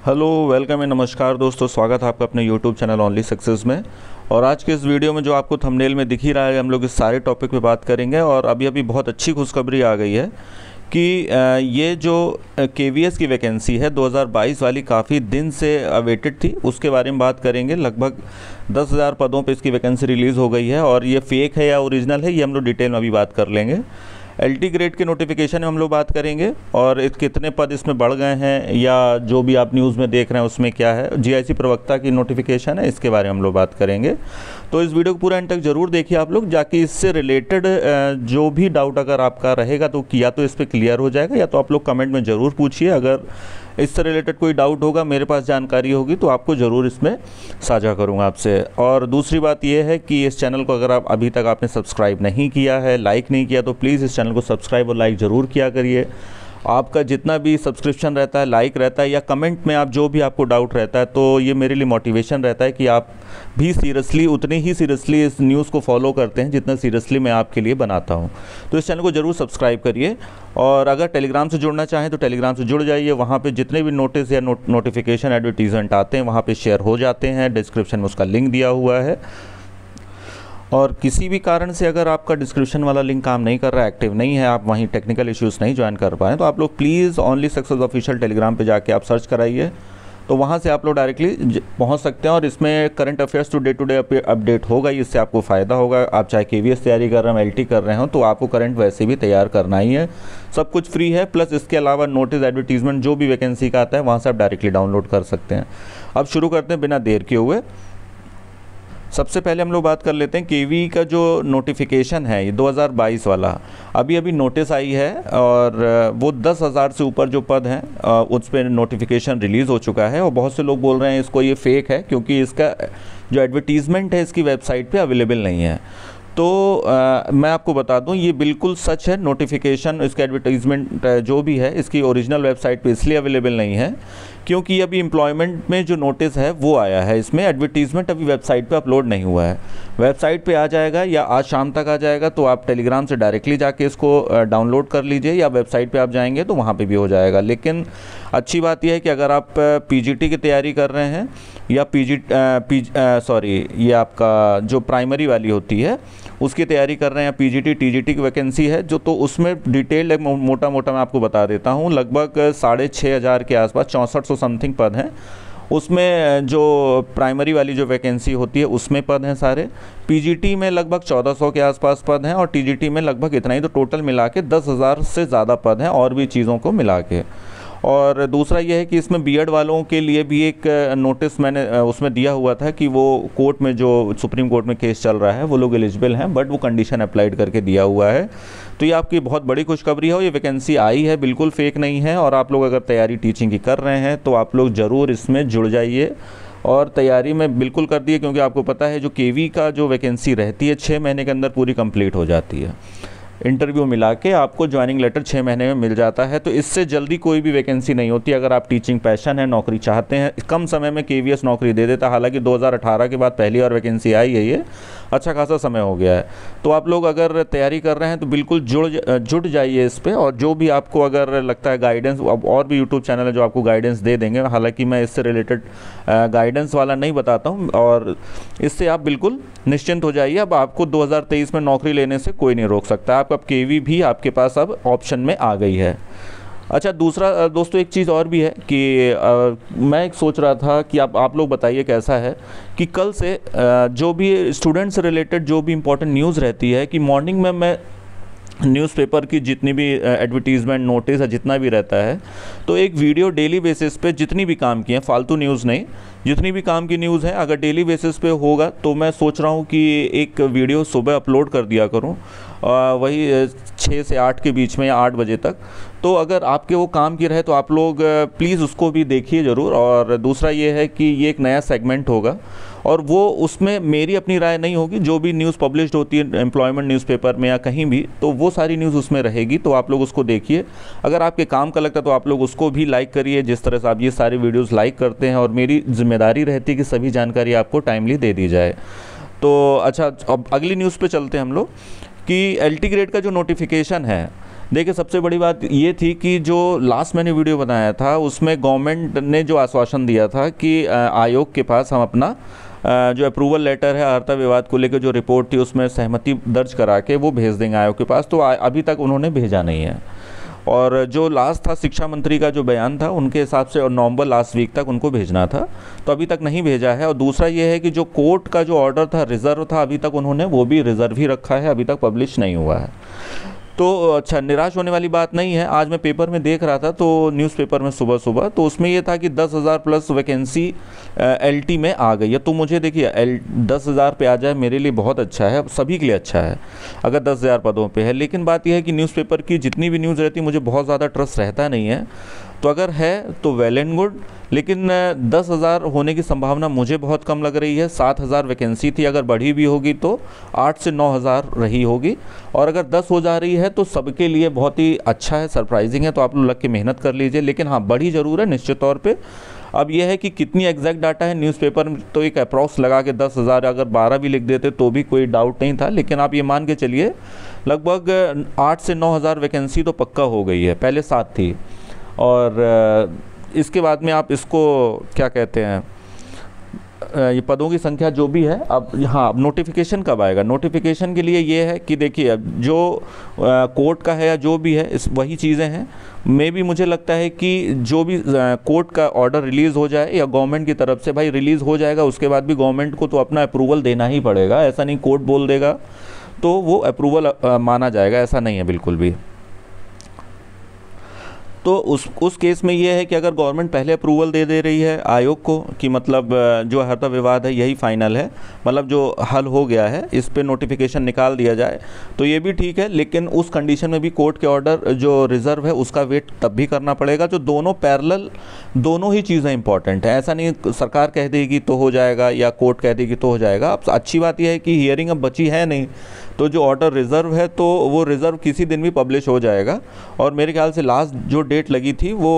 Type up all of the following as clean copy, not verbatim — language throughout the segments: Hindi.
हेलो, वेलकम एंड नमस्कार दोस्तों। स्वागत है आपका अपने यूट्यूब चैनल ओनली सक्सेस में। और आज के इस वीडियो में जो आपको थंबनेल में दिख ही रहा है, हम लोग इस सारे टॉपिक पे बात करेंगे। और अभी बहुत अच्छी खुशखबरी आ गई है कि ये जो केवीएस की वैकेंसी है 2022 वाली, काफ़ी दिन से अवेटेड थी, उसके बारे में बात करेंगे। लगभग 10,000 पदों पे इसकी वैकेंसी रिलीज़ हो गई है। और ये फेक है या ओरिजिनल है, ये हम लोग डिटेल में अभी बात कर लेंगे। एलटी ग्रेड के नोटिफिकेशन में हम लोग बात करेंगे और कितने पद इसमें बढ़ गए हैं, या जो भी आप न्यूज़ में देख रहे हैं उसमें क्या है। जीआईसी प्रवक्ता की नोटिफिकेशन है, इसके बारे में हम लोग बात करेंगे। तो इस वीडियो को पूरा एंड तक जरूर देखिए आप लोग, जाकि इससे रिलेटेड जो भी डाउट अगर आपका रहेगा तो या तो इस पर क्लियर हो जाएगा, या तो आप लोग कमेंट में ज़रूर पूछिए। अगर इससे रिलेटेड कोई डाउट होगा, मेरे पास जानकारी होगी, तो आपको ज़रूर इसमें साझा करूंगा आपसे। और दूसरी बात यह है कि इस चैनल को अगर आप अभी तक आपने सब्सक्राइब नहीं किया है, लाइक नहीं किया, तो प्लीज़ इस चैनल को सब्सक्राइब और लाइक ज़रूर किया करिए। आपका जितना भी सब्सक्रिप्शन रहता है, लाइक रहता है, या कमेंट में आप जो भी आपको डाउट रहता है, तो ये मेरे लिए मोटिवेशन रहता है कि आप भी सीरियसली, उतनी ही सीरियसली इस न्यूज़ को फॉलो करते हैं जितना सीरियसली मैं आपके लिए बनाता हूं। तो इस चैनल को ज़रूर सब्सक्राइब करिए। और अगर टेलीग्राम से जुड़ना चाहें तो टेलीग्राम से जुड़ जाइए। वहाँ पे जितने भी नोटिस या नोटिफिकेशन एडवर्टीजमेंट आते हैं वहाँ पे शेयर हो जाते हैं। डिस्क्रिप्शन में उसका लिंक दिया हुआ है। और किसी भी कारण से अगर आपका डिस्क्रिप्शन वाला लिंक काम नहीं कर रहा है, एक्टिव नहीं है, आप वहीं टेक्निकल इश्यूज़ नहीं ज्वाइन कर पाए, तो आप लोग please only success official Telegram पे जाके आप सर्च कराइए। तो वहाँ से आप लोग डायरेक्टली पहुँच सकते हैं। और इसमें current affairs today update होगा, इससे आपको फ़ायदा होगा। आप चाहे केवीएस तैयारी कर रहे हो, एलटी कर रहे हो, तो आपको करंट वैसे भी तैयार करना ही है। सब कुछ फ्री है। प्लस इसके अलावा नोटिस, एडवर्टीजमेंट जो भी वैकेंसी का आता है वहाँ से आप डायरेक्टली डाउनलोड कर सकते हैं। अब शुरू करते हैं बिना देर के हुए। सबसे पहले हम लोग बात कर लेते हैं केवी का जो नोटिफिकेशन है, ये 2022 वाला अभी नोटिस आई है। और वो 10,000 से ऊपर जो पद हैं उस पर नोटिफिकेशन रिलीज़ हो चुका है। और बहुत से लोग बोल रहे हैं इसको ये फेक है, क्योंकि इसका जो एडवर्टीज़मेंट है इसकी वेबसाइट पे अवेलेबल नहीं है। तो मैं आपको बता दूं, ये बिल्कुल सच है। नोटिफिकेशन, इसका एडवर्टीज़मेंट जो भी है इसकी ओरिजिनल वेबसाइट पे इसलिए अवेलेबल नहीं है क्योंकि अभी एम्प्लॉयमेंट में जो नोटिस है वो आया है। इसमें एडवर्टीज़मेंट अभी वेबसाइट पे अपलोड नहीं हुआ है। वेबसाइट पे आ जाएगा या आज शाम तक आ जाएगा, तो आप टेलीग्राम से डायरेक्टली जाके इसको डाउनलोड कर लीजिए, या वेबसाइट पे आप जाएंगे तो वहाँ पे भी हो जाएगा। लेकिन अच्छी बात यह है कि अगर आप पीजीटी की तैयारी कर रहे हैं, या ये आपका जो प्राइमरी वाली होती है उसकी तैयारी कर रहे हैं, या पीजीटी टीजीटी की वैकेंसी है जो, तो उसमें डिटेल मोटा मोटा मैं आपको बता देता हूँ। लगभग 6,500 के आसपास 6400 समथिंग पद हैं। उसमें जो प्राइमरी वाली जो वैकेंसी होती है उसमें पद हैं सारे। पीजीटी में लगभग 1400 के आसपास पद हैं, और टीजीटी में लगभग इतना ही। तो टोटल मिला के 10,000 से ज़्यादा पद हैं, और भी चीज़ों को मिला के। और दूसरा यह है कि इसमें बीएड वालों के लिए भी एक नोटिस मैंने उसमें दिया हुआ था कि वो कोर्ट में, जो सुप्रीम कोर्ट में केस चल रहा है, वो लोग एलिजिबल हैं, बट वो कंडीशन अप्लाइड करके दिया हुआ है। तो ये आपकी बहुत बड़ी खुशखबरी है। ये वैकेंसी आई है, बिल्कुल फेक नहीं है। और आप लोग अगर तैयारी टीचिंग की कर रहे हैं तो आप लोग ज़रूर इसमें जुड़ जाइए और तैयारी में बिल्कुल कर दिए, क्योंकि आपको पता है जो केवी का जो वैकेंसी रहती है 6 महीने के अंदर पूरी कंप्लीट हो जाती है। इंटरव्यू मिला के आपको ज्वाइनिंग लेटर 6 महीने में मिल जाता है। तो इससे जल्दी कोई भी वैकेंसी नहीं होती। अगर आप टीचिंग पैशन है, नौकरी चाहते हैं, कम समय में केवीएस नौकरी दे देता। हालांकि 2018 के बाद पहली बार वैकेंसी आई है, ये अच्छा खासा समय हो गया है। तो आप लोग अगर तैयारी कर रहे हैं तो बिल्कुल जुट जाइए इस पर। और जो भी आपको अगर लगता है गाइडेंस, अब और भी यूट्यूब चैनल है जो आपको गाइडेंस दे देंगे। हालांकि मैं इससे रिलेटेड गाइडेंस वाला नहीं बताता हूँ, और इससे आप बिल्कुल निश्चिंत हो जाइए। अब आपको 2023 में नौकरी लेने से कोई नहीं रोक सकता। अब केवी भी आपके पास अब ऑप्शन में आ गई है। अच्छा, दूसरा दोस्तों एक चीज़ और भी है कि मैं एक सोच रहा था कि आप लोग बताइए कैसा है कि कल से जो भी स्टूडेंट से रिलेटेड जो भी इम्पोर्टेंट न्यूज़ रहती है, कि मॉर्निंग में मैं न्यूज़पेपर की जितनी भी एडवर्टीज़मेंट, नोटिस या जितना भी रहता है, तो एक वीडियो डेली बेसिस पे जितनी भी काम की है, फालतू न्यूज़ नहीं, जितनी भी काम की न्यूज़ है, अगर डेली बेसिस पे होगा तो मैं सोच रहा हूँ कि एक वीडियो सुबह अपलोड कर दिया करूँ, वही 6 से 8 के बीच में, या 8 बजे तक। तो अगर आपके वो काम की रहे तो आप लोग प्लीज़ उसको भी देखिए ज़रूर। और दूसरा ये है कि ये एक नया सेगमेंट होगा, और वो उसमें मेरी अपनी राय नहीं होगी। जो भी न्यूज़ पब्लिश्ड होती है एम्प्लॉयमेंट न्यूज़पेपर में या कहीं भी, तो वो सारी न्यूज़ उसमें रहेगी। तो आप लोग उसको देखिए। अगर आपके काम का लगता है तो आप लोग उसको भी लाइक करिए, जिस तरह से आप ये सारी वीडियोज़ लाइक करते हैं। और मेरी जिम्मेदारी रहती है कि सभी जानकारी आपको टाइमली दे दी जाए। तो अच्छा, अब अगली न्यूज़ पे चलते हैं हम लोग, कि एलटी ग्रेड का जो नोटिफिकेशन है देखिए, सबसे बड़ी बात ये थी कि जो लास्ट मैंने वीडियो बनाया था उसमें गवर्नमेंट ने जो आश्वासन दिया था कि आयोग के पास हम अपना जो अप्रूवल लेटर है अर्हता विवाद को लेकर जो रिपोर्ट थी उसमें सहमति दर्ज करा के वो भेज देंगे आयोग के पास, तो अभी तक उन्होंने भेजा नहीं है। और जो लास्ट था शिक्षा मंत्री का जो बयान था उनके हिसाब से, और नवंबर लास्ट वीक तक उनको भेजना था, तो अभी तक नहीं भेजा है। और दूसरा ये है कि जो कोर्ट का जो ऑर्डर था रिज़र्व था, अभी तक उन्होंने वो भी रिज़र्व ही रखा है, अभी तक पब्लिश नहीं हुआ है। तो अच्छा, निराश होने वाली बात नहीं है। आज मैं पेपर में देख रहा था, तो न्यूज़पेपर में सुबह सुबह, तो उसमें ये था कि 10,000 प्लस वैकेंसी एलटी में आ गई है। तो मुझे देखिए 10,000 पे आ जाए मेरे लिए बहुत अच्छा है, सभी के लिए अच्छा है अगर 10,000 पदों पे है। लेकिन बात यह है कि न्यूज़पेपर की जितनी भी न्यूज़ रहती है मुझे बहुत ज़्यादा ट्रस्ट रहता नहीं है। तो अगर है तो वेल एंड गुड, लेकिन 10,000 होने की संभावना मुझे बहुत कम लग रही है। 7,000 वैकेंसी थी, अगर बढ़ी भी होगी तो 8 से 9,000 रही होगी, और अगर 10 हो जा रही है तो सबके लिए बहुत ही अच्छा है, सरप्राइजिंग है। तो आप लोग लग के मेहनत कर लीजिए, लेकिन हाँ बढ़ी ज़रूर है निश्चित तौर पे। अब यह है कि कितनी एग्जैक्ट डाटा है न्यूज़पेपर में, तो एक अप्रॉक्स लगा के 10,000, अगर 12 भी लिख देते तो भी कोई डाउट नहीं था। लेकिन आप ये मान के चलिए लगभग 8 से 9,000 वैकेंसी तो पक्का हो गई है, पहले 7 थी। और इसके बाद में आप इसको क्या कहते हैं, ये पदों की संख्या जो भी है, अब हाँ अब नोटिफिकेशन कब आएगा। नोटिफिकेशन के लिए ये है कि देखिए अब जो कोर्ट का है या जो भी है इस वही चीज़ें हैं। भी मुझे लगता है कि जो भी कोर्ट का ऑर्डर रिलीज़ हो जाए या गवर्नमेंट की तरफ से भाई रिलीज़ हो जाएगा, उसके बाद भी गवर्नमेंट को तो अपना अप्रूवल देना ही पड़ेगा। ऐसा नहीं कोर्ट बोल देगा तो वो अप्रूवल माना जाएगा, ऐसा नहीं है बिल्कुल भी। तो उस केस में ये है कि अगर गवर्नमेंट पहले अप्रूवल दे रही है आयोग को कि मतलब जो अर्हता विवाद है यही फाइनल है, मतलब जो हल हो गया है, इस पे नोटिफिकेशन निकाल दिया जाए, तो ये भी ठीक है। लेकिन उस कंडीशन में भी कोर्ट के ऑर्डर जो रिज़र्व है उसका वेट तब भी करना पड़ेगा। जो दोनों पैरेलल, दोनों ही चीज़ें इंपॉर्टेंट हैं। ऐसा नहीं सरकार कह देगी तो हो जाएगा या कोर्ट कह देगी तो हो जाएगा। अब अच्छी बात यह है कि हियरिंग अब बची है नहीं, तो जो ऑर्डर रिज़र्व है तो वो रिज़र्व किसी दिन भी पब्लिश हो जाएगा। और मेरे ख्याल से लास्ट जो डेट लगी थी वो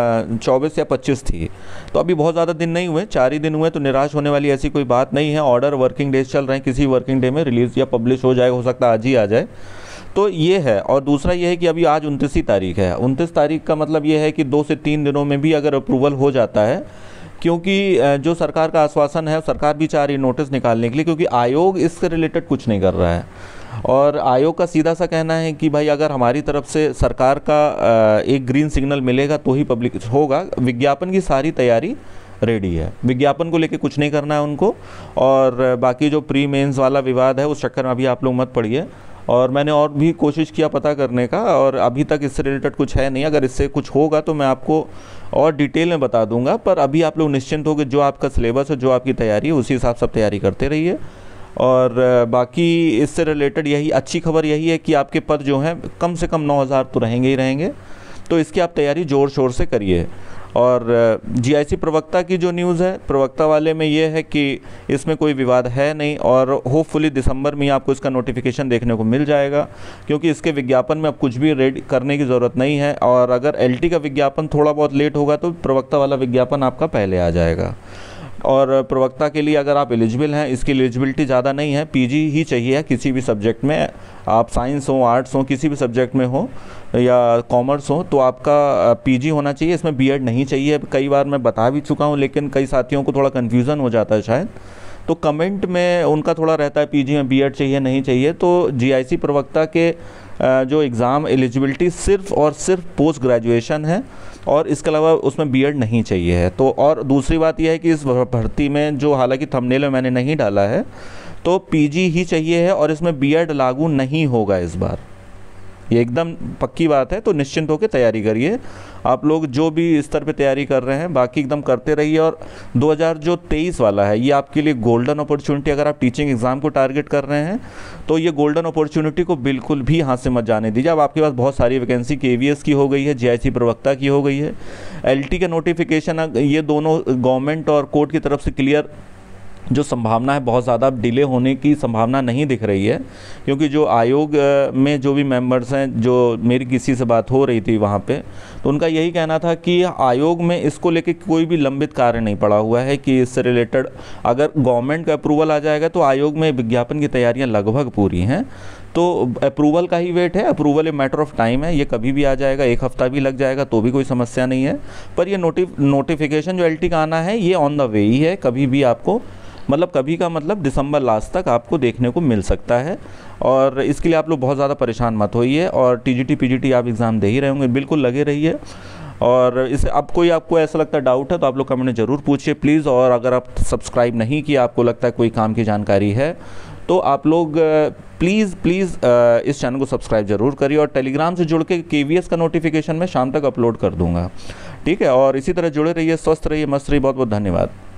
24 या 25 थी, तो अभी बहुत ज़्यादा दिन नहीं हुए, 4 ही दिन हुए। तो निराश होने वाली ऐसी कोई बात नहीं है। ऑर्डर वर्किंग डेज चल रहे हैं, किसी वर्किंग डे में रिलीज़ या पब्लिश हो जाएगा, हो सकता है आज ही आ जाए। तो ये है। और दूसरा ये है कि अभी आज 29 तारीख है। 29 तारीख का मतलब ये है कि 2 से 3 दिनों में भी अगर अप्रूवल हो जाता है, क्योंकि जो सरकार का आश्वासन है, सरकार भी चाह रही है नोटिस निकालने के लिए, क्योंकि आयोग इससे रिलेटेड कुछ नहीं कर रहा है। और आयोग का सीधा सा कहना है कि भाई अगर हमारी तरफ से सरकार का एक ग्रीन सिग्नल मिलेगा तो ही पब्लिक होगा। विज्ञापन की सारी तैयारी रेडी है, विज्ञापन को लेके कुछ नहीं करना है उनको। और बाकी जो प्री मेंस वाला विवाद है उस चक्कर में अभी आप लोग मत पड़िए। और मैंने और भी कोशिश किया पता करने का, और अभी तक इससे रिलेटेड कुछ है नहीं। अगर इससे कुछ होगा तो मैं आपको और डिटेल में बता दूंगा। पर अभी आप लोग निश्चिंत हो कि जो आपका सिलेबस है, जो आपकी तैयारी है, उसी हिसाब से तैयारी करते रहिए। और बाकी इससे रिलेटेड यही अच्छी खबर यही है कि आपके पद जो हैं कम से कम 9,000 तो रहेंगे ही रहेंगे। तो इसकी आप तैयारी ज़ोर शोर से करिए। और जीआईसी प्रवक्ता की जो न्यूज़ है, प्रवक्ता वाले में ये है कि इसमें कोई विवाद है नहीं, और होपफुली दिसंबर में ही आपको इसका नोटिफिकेशन देखने को मिल जाएगा, क्योंकि इसके विज्ञापन में अब कुछ भी रेडी करने की ज़रूरत नहीं है। और अगर एलटी का विज्ञापन थोड़ा बहुत लेट होगा तो प्रवक्ता वाला विज्ञापन आपका पहले आ जाएगा। और प्रवक्ता के लिए अगर आप एलिजिबल हैं, इसकी एलिजिबिलिटी ज़्यादा नहीं है, पीजी ही चाहिए किसी भी सब्जेक्ट में, आप साइंस हो, आर्ट्स हो, किसी भी सब्जेक्ट में हो या कॉमर्स हो, तो आपका पीजी होना चाहिए। इसमें बीएड नहीं चाहिए। कई बार मैं बता भी चुका हूँ, लेकिन कई साथियों को थोड़ा कन्फ्यूज़न हो जाता है शायद, तो कमेंट में उनका थोड़ा रहता है पीजी में बीएड चाहिए नहीं चाहिए। तो जीआईसी प्रवक्ता के जो एग्ज़ाम एलिजिबिलिटी सिर्फ़ और सिर्फ पोस्ट ग्रेजुएशन है, और इसके अलावा उसमें बीएड नहीं चाहिए है। तो और दूसरी बात यह है कि इस भर्ती में जो, हालांकि थंबनेल में मैंने नहीं डाला है, तो पीजी ही चाहिए है, और इसमें बीएड लागू नहीं होगा इस बार। ये एकदम पक्की बात है। तो निश्चिंत होकर तैयारी करिए आप लोग, जो भी स्तर पे तैयारी कर रहे हैं, बाकी एकदम करते रहिए। और 2023 वाला है, ये आपके लिए गोल्डन अपॉर्चुनिटी। अगर आप टीचिंग एग्ज़ाम को टारगेट कर रहे हैं तो ये गोल्डन अपॉर्चुनिटी को बिल्कुल भी हाथ से मत जाने दीजिए। अब आपके पास बहुत सारी वैकेंसी केवीएस की हो गई है, जीआईसी प्रवक्ता की हो गई है, एलटी का नोटिफिकेशन, ये दोनों गवर्नमेंट और कोर्ट की तरफ से क्लियर जो संभावना है, बहुत ज़्यादा डिले होने की संभावना नहीं दिख रही है। क्योंकि जो आयोग में जो भी मेंबर्स हैं, जो मेरी किसी से बात हो रही थी वहाँ पे, तो उनका यही कहना था कि आयोग में इसको लेके कोई भी लंबित कार्य नहीं पड़ा हुआ है, कि इससे रिलेटेड अगर गवर्नमेंट का अप्रूवल आ जाएगा तो आयोग में विज्ञापन की तैयारियाँ लगभग पूरी हैं। तो अप्रूवल का ही वेट है, approval a matter of time है, ये कभी भी आ जाएगा, 1 हफ्ता भी लग जाएगा तो भी कोई समस्या नहीं है। पर ये नोटिफिकेशन जो LT का आना है ये ऑन द वे ही है, कभी भी आपको मतलब कभी का मतलब दिसंबर लास्ट तक आपको देखने को मिल सकता है। और इसके लिए आप लोग बहुत ज़्यादा परेशान मत होइए, और TGT PGT आप एग्ज़ाम दे ही रहे होंगे, बिल्कुल लगे रहिए। और इसे अब कोई आपको ऐसा लगता है डाउट है तो आप लोग कमेंट में ज़रूर पूछिए प्लीज़। और अगर आप सब्सक्राइब नहीं किया, आपको लगता है कोई काम की जानकारी है, तो आप लोग प्लीज़ इस चैनल को सब्सक्राइब ज़रूर करिए। और टेलीग्राम से जुड़ के KVS का नोटिफिकेशन मैं शाम तक अपलोड कर दूंगा, ठीक है। और इसी तरह जुड़े रहिए, स्वस्थ रहिए, मस्त रहिए। बहुत बहुत धन्यवाद।